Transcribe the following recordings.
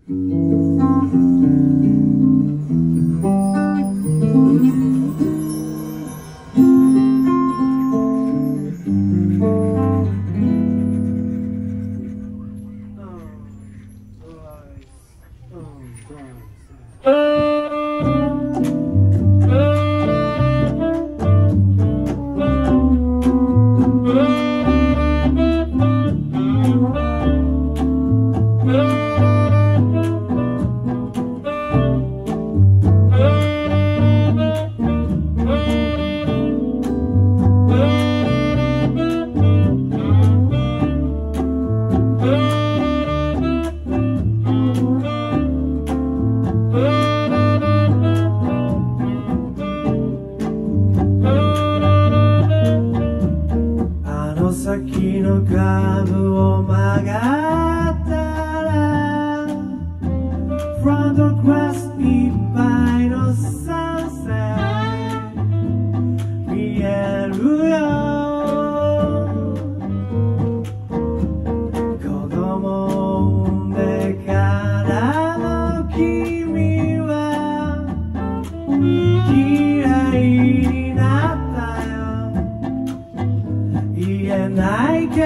嫌いになったよ言えない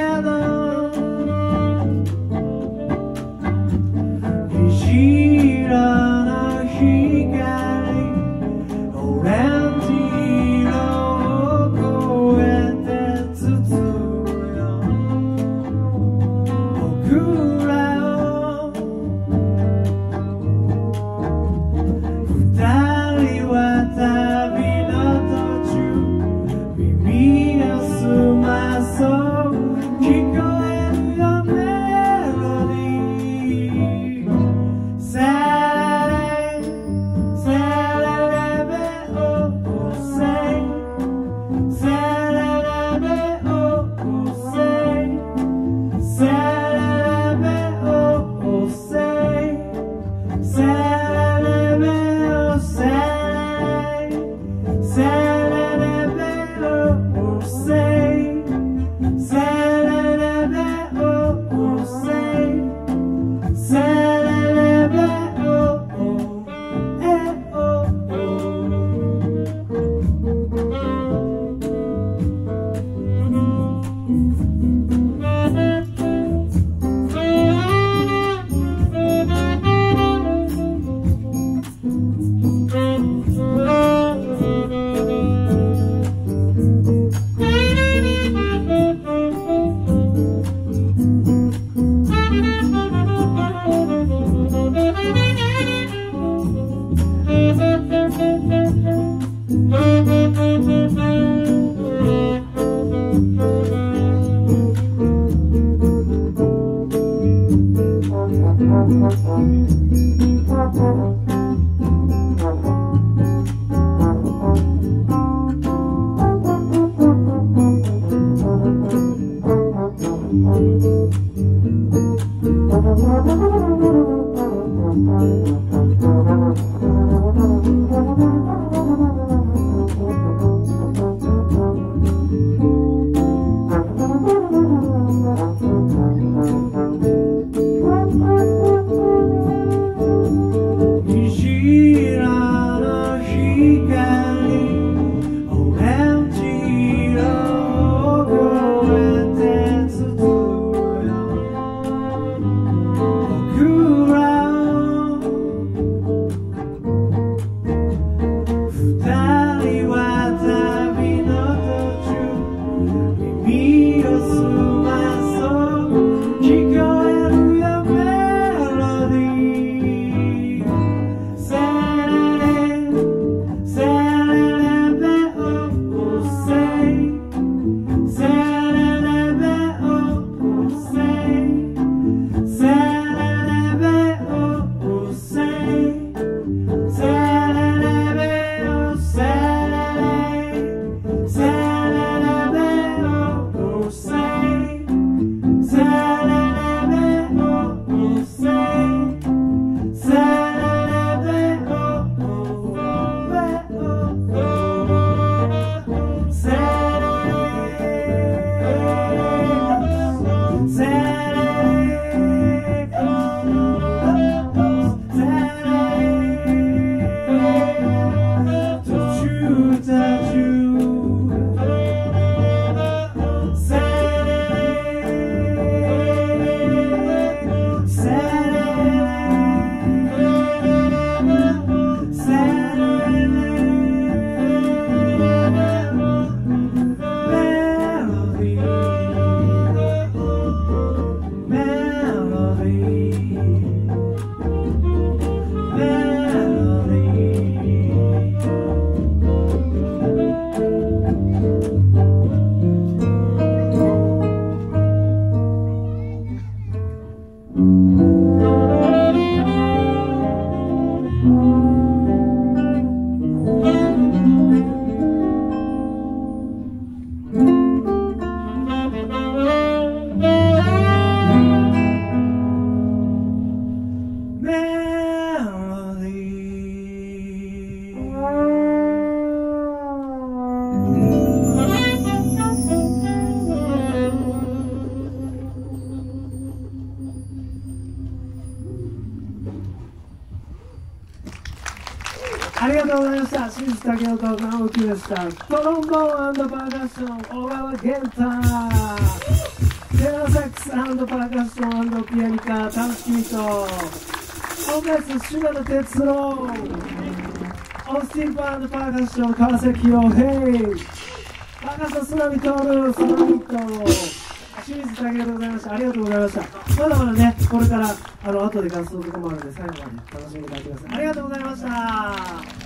オと直樹でした。トロンボーン&パーカッション小川源太、テナーサックス&パーカッション&ピアニカタブチと、音楽島田哲郎、オンスティーパン&パーカッション川崎洋平、パーカッションスナミトール、そのミット、清水タケオでございました。ありがとうございました。まだまだね、これから後で合奏とかもあるので最後まで楽しんでいただきます。ありがとうございました。